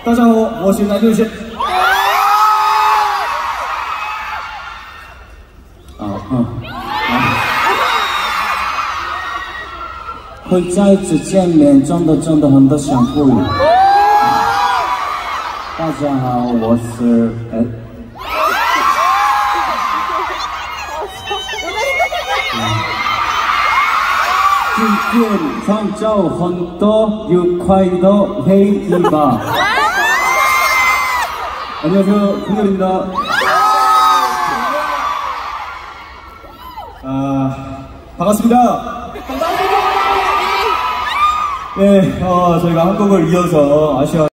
大家好，我是南六线。 会在一次见面真的很的想不。大家好，我是今天创造很多愉快的回忆吧。안녕하세요, 홍열입니다. 반갑습니다. 네, 저희가 한국을 이어서 아시아